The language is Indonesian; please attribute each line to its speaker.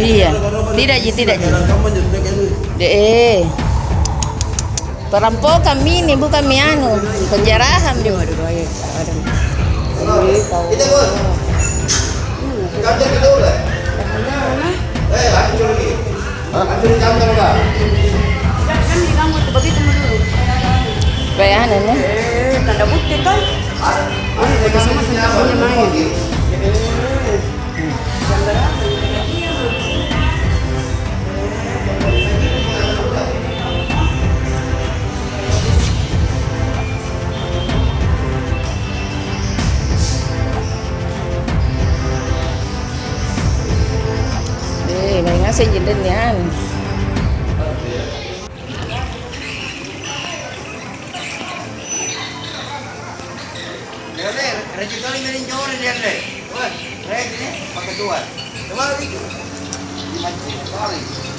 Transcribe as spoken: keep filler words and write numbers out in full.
Speaker 1: Iya. Tidak Ji, tidak Ji. De. Perampokan ini bukan mianu, penjarahan dia. Aduh, ayo.
Speaker 2: Kita bos. Kantor kita udah. Eh, lanjut lagi. Lanjut kantor enggak?
Speaker 3: Kan bilang mau begitu dulu.
Speaker 1: Kayak aneh.
Speaker 3: Eh, tanda bukti kan? Oh, kita sama sama main.
Speaker 1: Eh, mày ngasih jendel yan.
Speaker 2: Rezeki kali main jauh dia deh. Wah, rezeki pakai dua. Coba lagi. Lima kali.